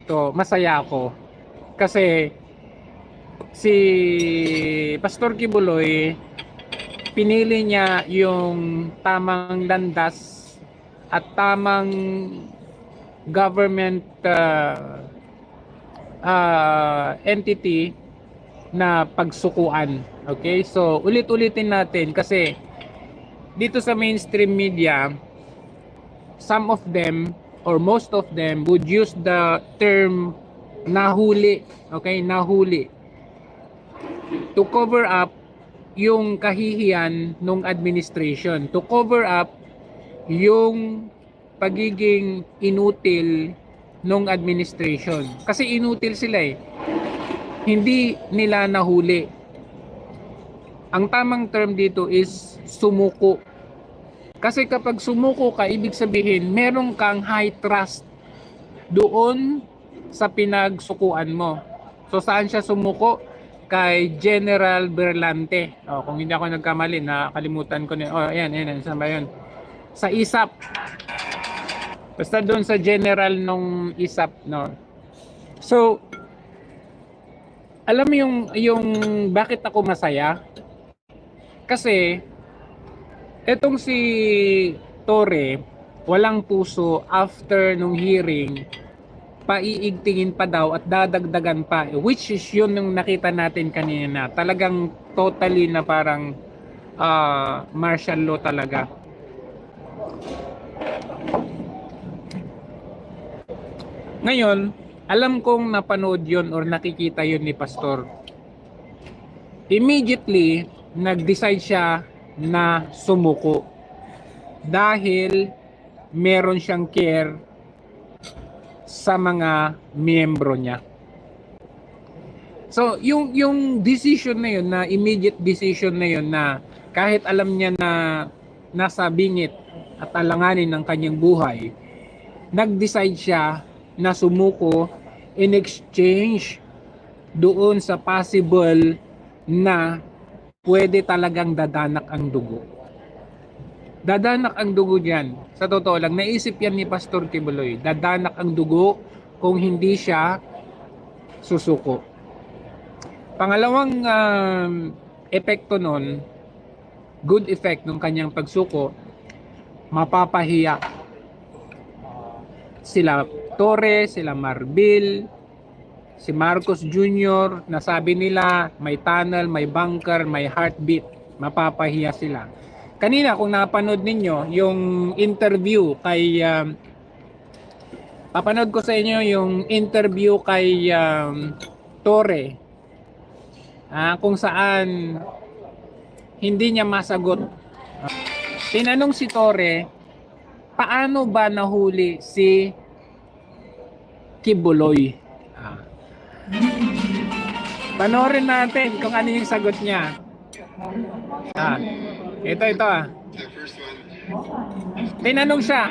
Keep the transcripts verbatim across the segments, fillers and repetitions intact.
to, masaya ako. Kasi si Pastor Kibuloy, pinili niya yung tamang landas at tamang government uh, uh, entity na pagsukuan. Okay? So, ulit-ulitin natin kasi dito sa mainstream media, some of them or most of them would use the term nahuli. Okay? Nahuli. To cover up yung kahihiyan ng administration. To cover up yung pagiging inutil ng administration. Kasi inutil sila eh. Hindi nila nahuli. Ang tamang term dito is sumuko. Kasi kapag sumuko ka, ibig sabihin meron kang high trust doon sa pinagsukuan mo. So saan siya sumuko? Kay General Berlante. Oh, kung hindi ako nagkamali, nakalimutan ko na. Oh, ayan, ayan, saan ba yun? Sa I S A P. Basta doon sa general nung I S A P, no. So, alam mo yung yung bakit ako masaya? Kasi etong si Torre, walang puso after nung hearing, paiigtingin pa daw at dadagdagan pa, which is yun yung nakita natin kanina, talagang totally na parang uh, martial law talaga. Ngayon, alam kong napanood yun or nakikita yun ni Pastor. Immediately, nag-decide siya na sumuko dahil meron siyang care sa mga miyembro niya. So, yung yung decision na yun, na immediate decision na yun, na kahit alam niya na nasa bingit at alanganin ng kanyang buhay, nag-decide siya na sumuko in exchange doon sa possible na pwede talagang dadanak ang dugo. Dadanak ang dugo diyan. Sa totoo lang, naisip yan ni Pastor Kibuloy. Dadanak ang dugo kung hindi siya susuko. Pangalawang um, epekto nun, good effect ng kanyang pagsuko, mapapahiya sila Torre, sila Marbil, si Marcos Junior, nasabi nila may tunnel, may bunker, may heartbeat. Mapapahiya sila. Kanina kung napanood ninyo yung interview kay um, papanood ko sa inyo yung interview kay um, Torre, ah, kung saan hindi niya masagot. Uh, tinanong si Torre, paano ba nahuli si Kibuloy? Ah. Panoorin natin kung ano yung sagot niya. Ah, ito, ito ah. Tinanong siya.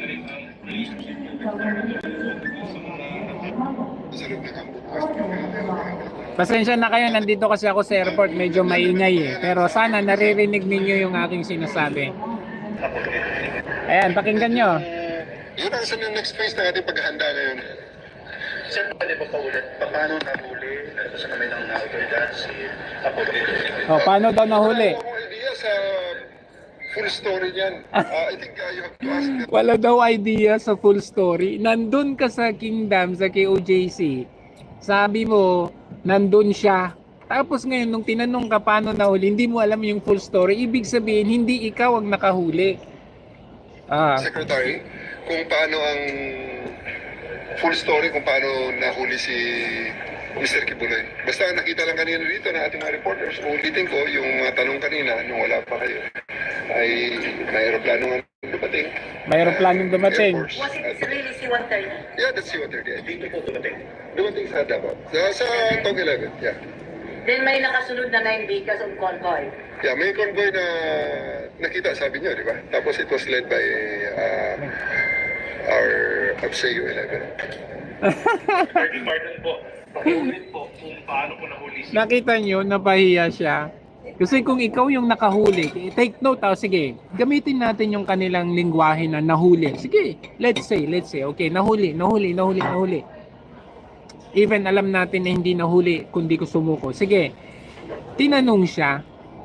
Pasensya na kayo, nandito kasi ako sa airport, medyo maingay eh. Pero sana naririnig ninyo yung aking sinasabi. Ayan, pakinggan nyo. Yun ang sa next phase na ating paghahanda ngayon. Sir, pwede ba paulit? Paano nahuli? Ito sa kamay ng autoridad si Apollo? O, paano daw nahuli? Wala akong idea sa full story niyan. Uh, I think uh, you have to ask them. Wala daw idea sa full story. Nandun ka sa Kingdom, sa K O J C. Sabi mo, nandun siya. Tapos ngayon, nung tinanong ka paano nahuli, hindi mo alam yung full story. Ibig sabihin, hindi ikaw ang nakahuli. Ah. Secretary, kung paano ang full story kung paano nahuli si Mister Kibuloy. Basta nakita lang kanina dito na ating mga reporters. Ulitin ko yung mga tanong kanina nung wala pa kayo. Ay may aeroplano nga dumating. May aeroplanong dumating. Was it really C one thirty? Yeah, that's C one thirty. Dito po dumating. Dumating sa Davao. Sa, sa Tog eleven, yeah. Then may nakasunod na nine vehicles on convoy. Yeah, may convoy na nakita, sabi niyo, di ba? Tapos it was led by uh, our Abseo eleven. Third pardon po. Pakiulit po kung paano po nahuli si... Nakita nyo, napahiya siya. Kasi kung ikaw yung nakahuli, take note, oh, sige, gamitin natin yung kanilang lingwahe na nahuli. Sige, let's say, let's say, okay, nahuli, nahuli, nahuli, nahuli. Even alam natin na hindi nahuli kundi ko sumuko. Sige, tinanong siya,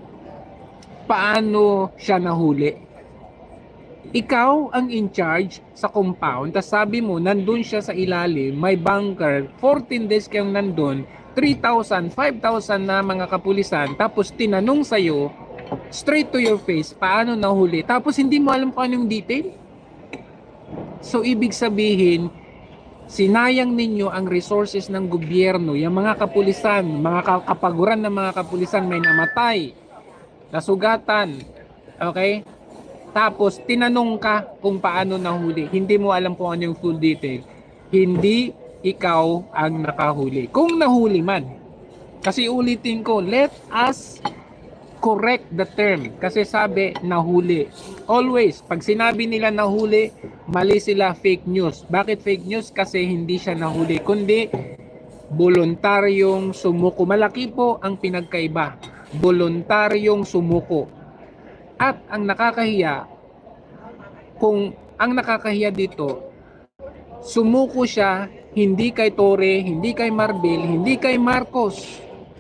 paano siya nahuli? Ikaw ang in charge sa compound, tas sabi mo, nandun siya sa ilalim, may bunker, fourteen days kayong nandun, three thousand, five thousand na mga kapulisan, tapos tinanong sa'yo, straight to your face, paano nahuli? Tapos hindi mo alam kung anong detail? So, ibig sabihin, sinayang ninyo ang resources ng gobyerno, yung mga kapulisan, mga kapaguran ng mga kapulisan may namatay, nasugatan, okay? Tapos tinanong ka kung paano nahuli. Hindi mo alam kung ano yung full detail. Hindi ikaw ang nakahuli. Kung nahuli man. Kasi ulitin ko, let us correct the term. Kasi sabi, nahuli. Always, pag sinabi nila nahuli, mali sila, fake news. Bakit fake news? Kasi hindi siya nahuli. Kundi, voluntaryong sumuko. Malaki po ang pinagkaiba. Voluntaryong sumuko. At ang nakakahiya, kung ang nakakahiya dito, sumuko siya hindi kay Torre, hindi kay Marbil, hindi kay Marcos,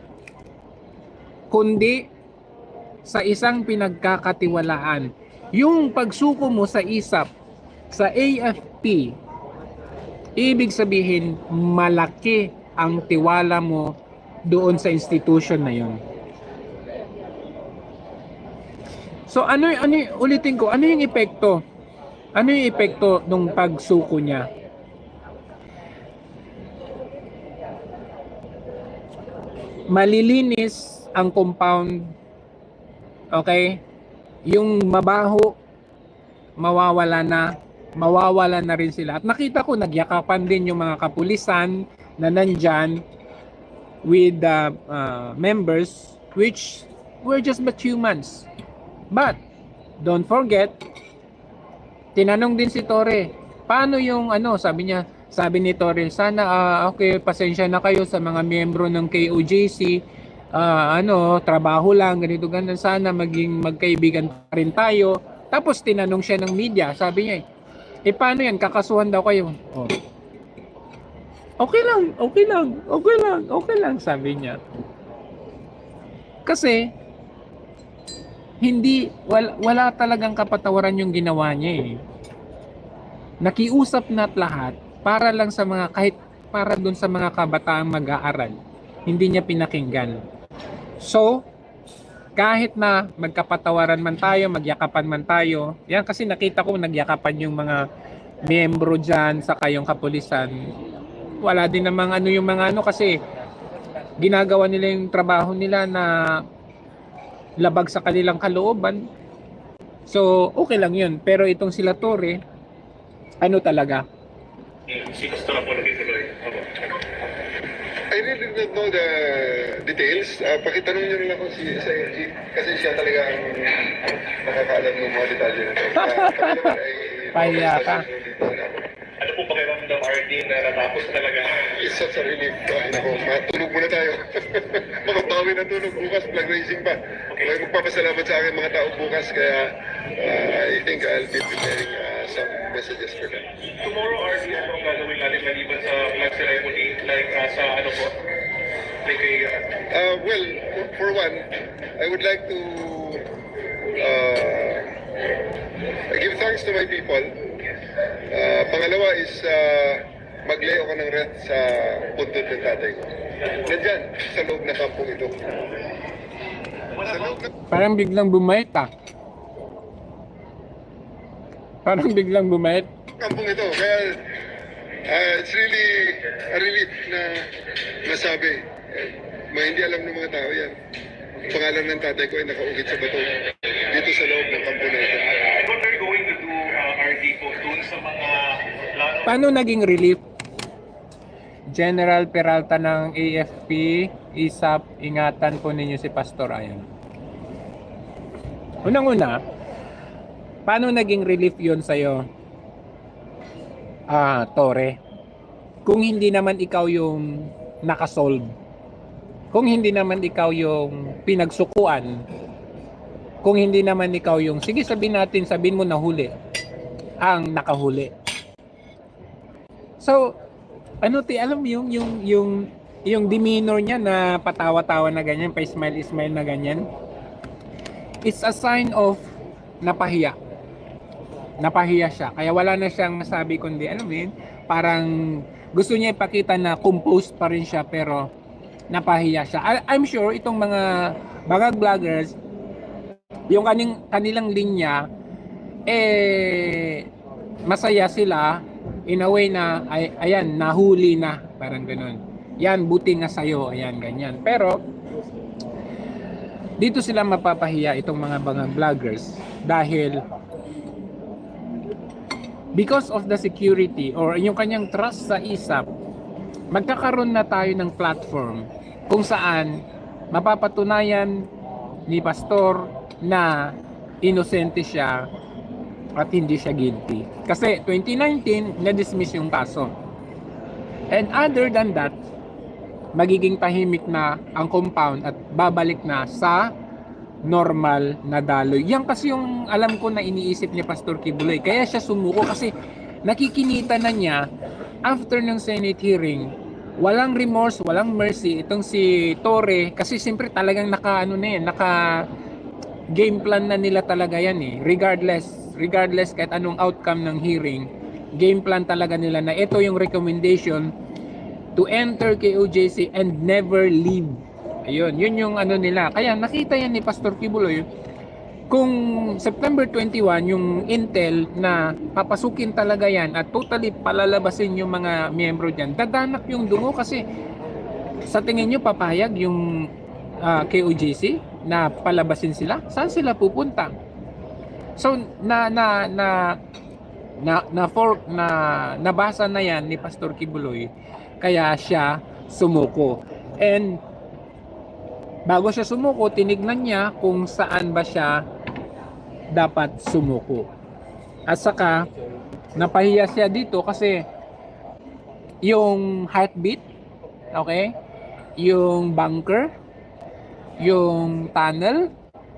kundi sa isang pinagkakatiwalaan. Yung pagsuko mo sa I S A P, sa A F P, ibig sabihin malaki ang tiwala mo doon sa institution na yon. So ano ano ulitin ko, ano yung epekto? Ano yung epekto nung pagsuko niya? Malilinis ang compound. Okay? Yung mabaho mawawala na, mawawala na rin sila. At nakita ko nagyakapan din yung mga kapulisan na nandyan with the uh, members which were just but humans. But, don't forget, tinanong din si Torre, paano yung ano, sabi niya, sabi ni Torre, sana, uh, okay, pasensya na kayo sa mga miyembro ng K O J C, uh, ano, trabaho lang, ganito, ganun, sana maging magkaibigan pa rin tayo. Tapos, tinanong siya ng media, sabi niya, eh, paano yan, kakasuhan daw kayo? Oh. Okay lang, okay lang, okay lang, okay lang, sabi niya. Kasi, hindi, wala, wala talagang kapatawaran yung ginawa niya eh. Nakiusap na't lahat para lang sa mga, kahit para dun sa mga kabataang mag-aaral. Hindi niya pinakinggan. So, kahit na magkapatawaran man tayo, magyakapan man tayo, yan kasi nakita ko nagyakapan yung mga miyembro dyan sa kayong kapulisan. Wala din namang ano yung mga ano kasi ginagawa nila yung trabaho nila na labag sa kanilang kalooban. So, okay lang yun. Pero itong sila Torre, ano talaga? Si Pastor Apollo Tuloy. I really don't know the details. Uh, pakitanong nyo rin ako si sa L G kasi siya talaga ang nakakaalam ng mga detalye na ito. Uh, Pahiya ka. Ano po pakiramdam, R D, na natapos talaga? It's such a relief. Ay, naku, matulog muna tayo. Makabawi ng tulog bukas, flag raising pa. May magpapasalamat sa akin mga tao bukas, kaya uh, I think I'll be preparing uh, some messages for them. Tomorrow, R D, ano ang gagawin natin maliban sa flag ceremony? Like, uh, sa ano po? Like, kay... Uh, well, for one, I would like to uh, give thanks to my people. Uh, pangalawa is uh, magleo ka ng rent sa puntod ng tatay ko. Nandyan, sa loob na kampong ito. Sa loob na... Parang biglang bumait ah. Parang biglang bumait. Kampong ito, kaya uh, it's really a relief na nasabi. May hindi alam ng mga tao yan. Ang pangalan ng tatay ko ay nakaugit sa bato dito sa loob ng kampong na ito. And what are you going to do, uh, R D, po, dun sa mga plano? Paano naging relief? General Peralta ng A F P, I S A P, ingatan po ninyo si Pastor Ayon. Unang-una, paano naging relief yun sa'yo? Ah, Torre. Kung hindi naman ikaw yung nakasolve. Kung hindi naman ikaw yung pinagsukuan. Kung hindi naman ikaw yung, sige sabihin natin, sabihin mo nahuli. Ang nakahuli. So, Ano ti, alam mo yung yung yung yung demeanor niya na patawa-tawa na ganyan, pa-smile-smile na ganyan. It's a sign of napahiya. Napahiya siya. Kaya wala na siyang masabi kundi, alam mo yun, parang gusto niya ipakita na composed pa rin siya pero napahiya siya. I- I'm sure itong mga mga vloggers, yung kaning, kanilang linya, eh, masaya sila in a way na, ay, ayan, nahuli na. Parang ganun. Yan, buti nga sa'yo. Ayan, ganyan. Pero, dito sila mapapahiya itong mga mga vloggers dahil because of the security or yung kanyang trust sa I S A P, magkakaroon na tayo ng platform kung saan mapapatunayan ni Pastor na inosente siya at hindi siya guilty. Kasi twenty nineteen, na-dismiss yung kaso. And other than that, magiging tahimik na ang compound at babalik na sa normal na daloy. Yan kasi yung alam ko na iniisip ni Pastor Kibuloy. Kaya siya sumuko kasi nakikinita na niya after ng Senate hearing. Walang remorse, walang mercy itong si Torre kasi siyempre talagang naka ano na yan, naka game plan na nila talaga yan eh. Regardless, regardless kahit anong outcome ng hearing, game plan talaga nila na ito yung recommendation to enter K O J C and never leave. Ayun, yun yung ano nila. Kaya nakita yan ni Pastor Kibuloy kung September twenty-one yung intel na papasukin talaga yan at totally palalabasin yung mga miyembro dyan. Dadanak yung dungo kasi sa tingin nyo papayag yung uh, K O J C na palabasin sila? Saan sila pupunta? So na na na na na for na nabasa na yan ni Pastor Kibuloy kaya siya sumuko. And bago siya sumuko, tinignan niya kung saan ba siya dapat sumuko. At saka napahiya siya dito kasi yung heartbeat, okay? Yung bunker, yung tunnel,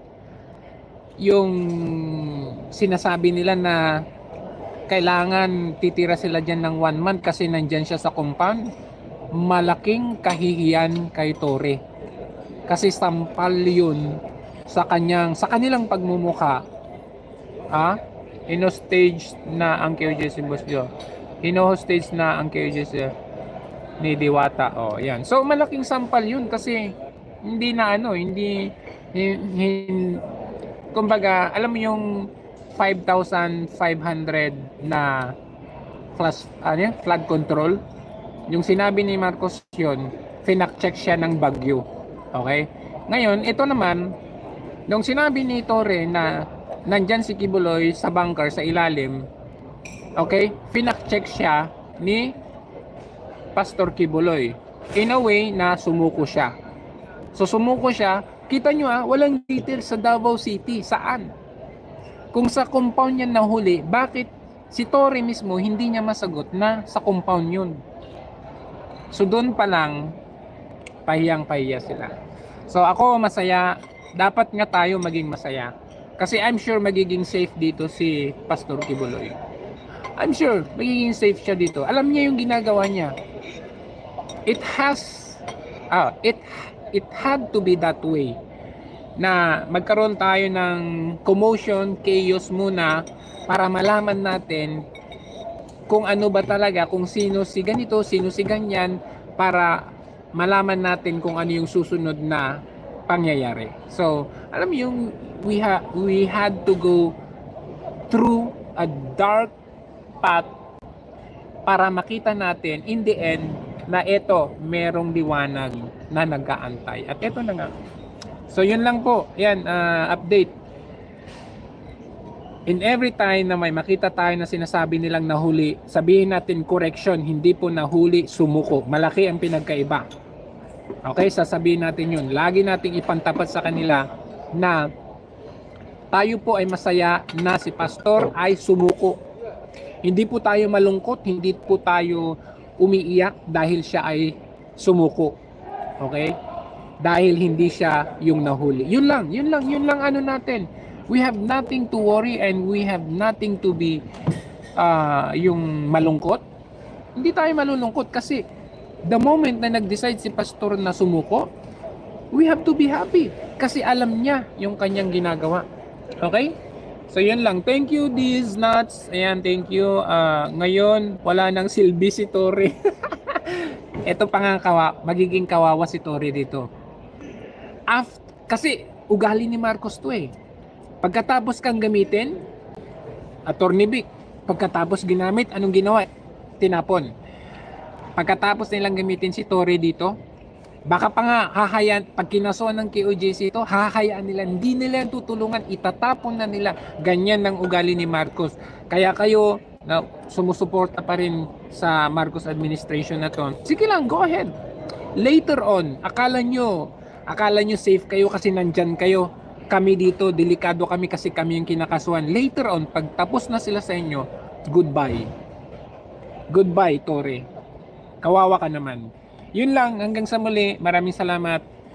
yung sinasabi nila na kailangan titira sila dyan ng one month kasi nandyan siya sa compound. Malaking kahihiyan kay Torre. Kasi sampal yun sa kanyang, sa kanilang pagmumukha. Ha? Ino-stage na ang K O J C Bosjo. Ino-stage na ang K O J C ni Diwata. Oh, yan. So malaking sampal yun kasi hindi na ano, hindi hin, hin, kumbaga, alam mo yung five thousand five hundred na flash, ano, flood control. Yung sinabi ni Marcos yun, finact-check siya ng bagyo. Okay? Ngayon, ito naman, nung sinabi ni Torre na nandyan si Kibuloy sa bunker, sa ilalim, okay? Finact-check siya ni Pastor Kibuloy. In a way na sumuko siya. So, sumuko siya. Kita nyo ah, walang details sa Davao City. Saan? Kung sa compound niya nahuli, bakit si Torre mismo hindi niya masagot na sa compound yun? So doon pa lang, pahiyang-pahiya sila. So ako masaya, dapat nga tayo maging masaya. Kasi I'm sure magiging safe dito si Pastor Kibuloy. I'm sure magiging safe siya dito. Alam niya yung ginagawa niya. It has, ah, it, it had to be that way. Na magkaroon tayo ng commotion, chaos muna para malaman natin kung ano ba talaga, kung sino si ganito, sino si ganyan, para malaman natin kung ano yung susunod na pangyayari. So, alam mo yung we, ha we had to go through a dark path para makita natin in the end na ito, merong liwanag na nag-aantay. At ito na nga. So yun lang po, yan, uh, update. In every time na may makita tayo na sinasabi nilang nahuli, sabihin natin correction, hindi po nahuli, sumuko. Malaki ang pinagkaiba. Okay, sasabihin natin yun. Lagi nating ipantapat sa kanila na tayo po ay masaya na si Pastor ay sumuko. Hindi po tayo malungkot, hindi po tayo umiiyak dahil siya ay sumuko. Okay? Dahil hindi siya yung nahuli. Yun lang, yun lang, yun lang ano natin. We have nothing to worry and we have nothing to be uh, yung malungkot. Hindi tayo malulungkot kasi the moment na nag-decide si pastor na sumuko, we have to be happy kasi alam niya yung kanyang ginagawa. Okay? So yun lang. Thank you, these nuts. Ayan, thank you. Uh, ngayon, wala nang silbi si Tory. Ito pa nga kawa, magiging kawawa si Tory dito. After, kasi ugali ni Marcos to eh. Pagkatapos kang gamitin, Attorney Vic, pagkatapos ginamit, anong ginawa? Tinapon. Pagkatapos nilang gamitin si Tory dito, baka pa nga hahayaan, pag kinasuhan ng K O J C ito, hahayaan nila, hindi nila tutulungan, itatapon na nila. Ganyan ng ugali ni Marcos. Kaya kayo na sumusuporta pa rin sa Marcos administration na to, sige lang, go ahead. Later on, akala nyo, akala nyo safe kayo kasi nandyan kayo. Kami dito, delikado kami kasi kami yung kinakasuhan. Later on, pag tapos na sila sa inyo, goodbye. Goodbye, Tory. Kawawa ka naman. Yun lang, hanggang sa muli. Maraming salamat.